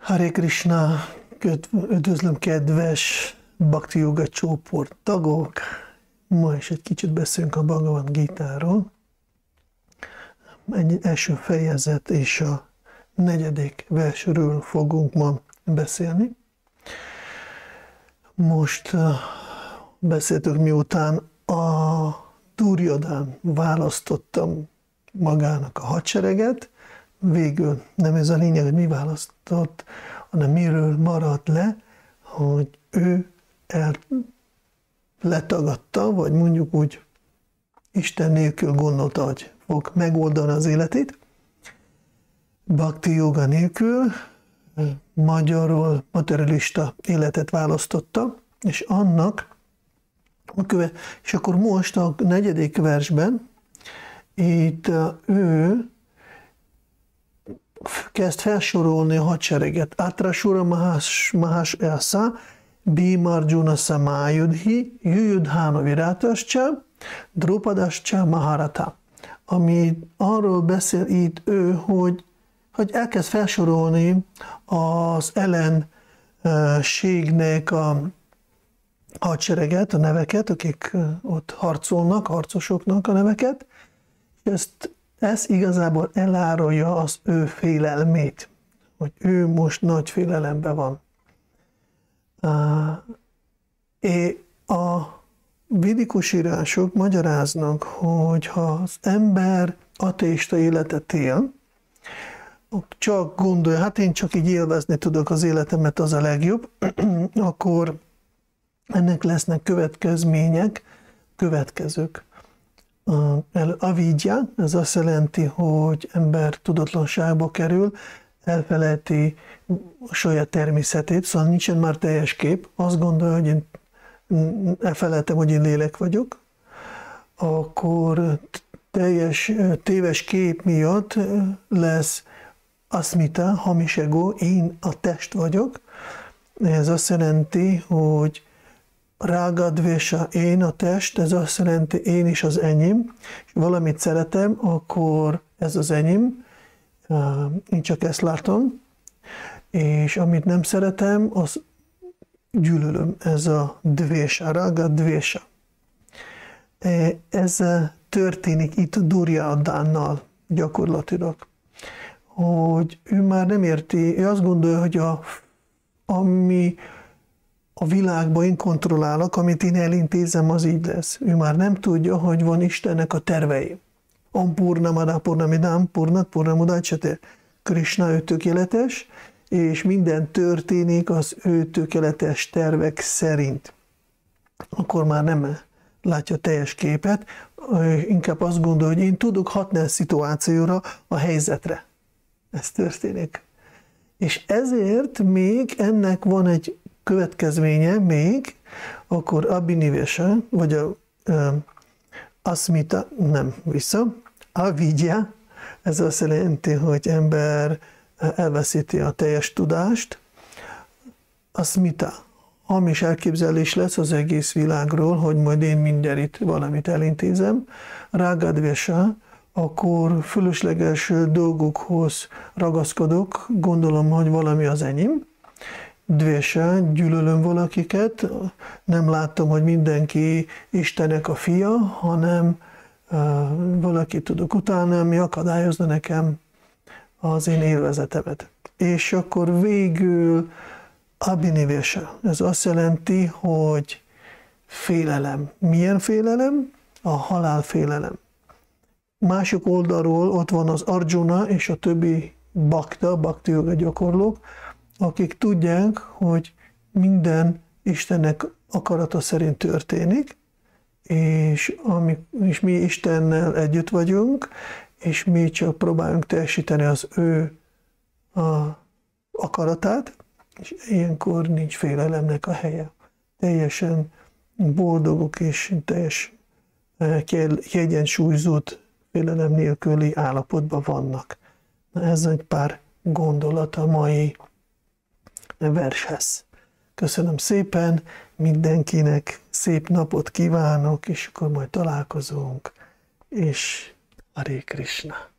Hare Krishna, üdvözlöm kedves Bhakti Yoga csoport tagok! Ma is egy kicsit beszélünk a Bhagavad Gítáról. Egy első fejezet és a 4. versről fogunk ma beszélni. Most beszéltük, miután a Duryodhana választottam magának a hadsereget. Végül nem ez a lényeg, hogy mi választott, hanem miről maradt le, hogy ő letagadta, vagy mondjuk úgy Isten nélkül gondolta, hogy fog megoldani az életét. Bhakti yoga nélkül, magyarul materialista életet választotta, és annak és akkor most a 4. versben itt ő kezd felsorolni a hadsereget. Atrasura Mahas Asa, Bhimarjuna Samayudhi, Yuyudhana Viratascha, Drupadascha Maharata. Ami arról beszél itt ő, hogy elkezd felsorolni az ellenségnek a hadsereget, a neveket, akik ott harcolnak, harcosoknak a neveket, és ez igazából elárulja az ő félelmét, hogy ő most nagy félelemben van. A védikus írások magyaráznak, hogy ha az ember ateista életet él, csak gondolja, hát én csak így élvezni tudok az életemet, az a legjobb, akkor ennek lesznek következmények, következők. Avidya, ez azt jelenti, hogy ember tudatlanságba kerül, elfelejti a saját természetét, szóval nincsen már teljes kép, azt gondolja, hogy én elfelejtem, hogy én lélek vagyok, akkor téves kép miatt lesz aszmita, hamis ego, én a test vagyok. Ez azt jelenti, hogy rága, dvesa, én a test, ez azt jelenti, én is az enyém, és valamit szeretem, akkor ez az enyém, én csak ezt látom, és amit nem szeretem, az gyűlölöm, ez a dvesa, rága, dvesa. Ez történik itt Duryodhannal gyakorlatilag, hogy ő már nem érti, ő azt gondolja, hogy ami a világban én kontrollálok, amit én elintézem, az így lesz. Ő már nem tudja, hogy van Istennek a tervei. Ampurnamada Purnamidam Purnat Purnamudacsaté. Krishna ő tökéletes, és minden történik az ő tökéletes tervek szerint. Akkor már nem látja teljes képet, inkább azt gondolja, hogy én tudok hatni a szituációra, a helyzetre. Ez történik. És ezért még ennek van egy következménye még, akkor abhinivesa, vagy aszmita, nem vissza, avidya, ez azt jelenti, hogy ember elveszíti a teljes tudást, aszmita, hamis elképzelés lesz az egész világról, hogy majd én mindenit valamit elintézem, rágadvesa, akkor fölösleges dolgokhoz ragaszkodok, gondolom, hogy valami az enyém, dvesa, gyűlölöm valakiket, nem látom, hogy mindenki Istennek a fia, hanem valaki tudok utálni, ami akadályozna nekem az én élvezetemet. És akkor végül abhinivesa. Ez azt jelenti, hogy félelem. Milyen félelem? A halálfélelem. Másik oldalról ott van az Arjuna és a többi bhakti yoga gyakorlók, akik tudják, hogy minden Istennek akarata szerint történik, és mi Istennel együtt vagyunk, és mi csak próbálunk teljesíteni az ő akaratát, és ilyenkor nincs félelemnek a helye. Teljesen boldogok és teljes kiegyensúlyozott félelem nélküli állapotban vannak. Na, ez egy pár gondolat a mai vershez. Köszönöm szépen, mindenkinek szép napot kívánok, és akkor majd találkozunk, és Hare Krishna.